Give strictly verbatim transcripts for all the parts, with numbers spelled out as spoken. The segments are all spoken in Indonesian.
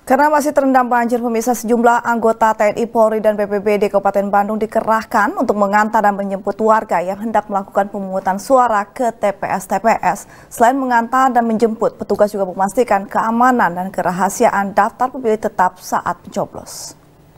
Karena masih terendam banjir, pemirsa, sejumlah anggota T N I, Polri, dan B P B D Kabupaten Bandung dikerahkan untuk mengantar dan menjemput warga yang hendak melakukan pemungutan suara ke T P S T P S. Selain mengantar dan menjemput, petugas juga memastikan keamanan dan kerahasiaan daftar pemilih tetap saat mencoblos.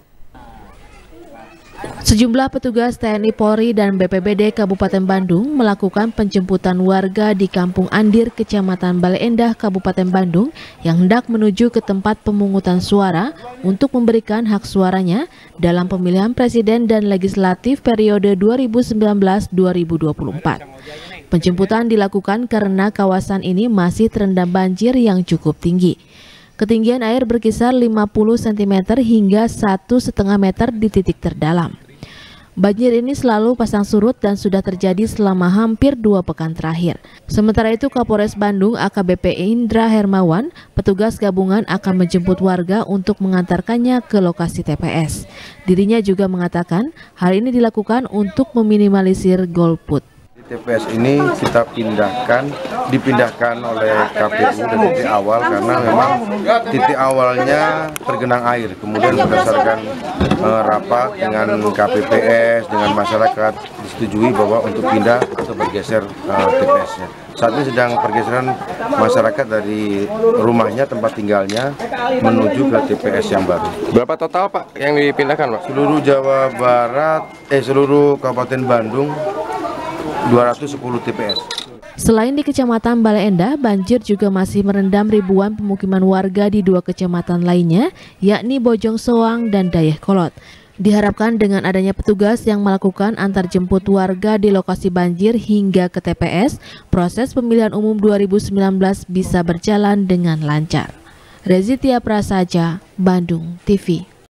Sejumlah petugas T N I, Polri, dan B P B D Kabupaten Bandung melakukan penjemputan warga di Kampung Andir, Kecamatan Bale Endah, Kabupaten Bandung yang hendak menuju ke tempat pemungutan suara untuk memberikan hak suaranya dalam pemilihan presiden dan legislatif periode dua ribu sembilan belas sampai dua ribu dua puluh empat. Penjemputan dilakukan karena kawasan ini masih terendam banjir yang cukup tinggi. Ketinggian air berkisar lima puluh sentimeter hingga satu koma lima meter di titik terdalam. Banjir ini selalu pasang surut dan sudah terjadi selama hampir dua pekan terakhir. Sementara itu, Kapolres Bandung A K B P Indra Hermawan, petugas gabungan akan menjemput warga untuk mengantarkannya ke lokasi T P S. Dirinya juga mengatakan hal ini dilakukan untuk meminimalisir golput. T P S ini kita pindahkan, dipindahkan oleh K P U dari titik awal karena memang titik awalnya tergenang air. Kemudian berdasarkan uh, rapat dengan K P P S, dengan masyarakat disetujui bahwa untuk pindah atau bergeser uh, T P S-nya. Saat ini sedang pergeseran masyarakat dari rumahnya, tempat tinggalnya, menuju ke T P S yang baru. Berapa total, Pak, yang dipindahkan, Pak? Seluruh Jawa Barat, eh seluruh Kabupaten Bandung, dua ratus sepuluh T P S. Selain di Kecamatan Bale Endah, banjir juga masih merendam ribuan pemukiman warga di dua kecamatan lainnya, yakni Bojong Soang dan Dayakolot. Diharapkan dengan adanya petugas yang melakukan antar jemput warga di lokasi banjir hingga ke T P S, proses pemilihan umum dua ribu sembilan belas bisa berjalan dengan lancar. Rezitia Prasaja, Bandung T V.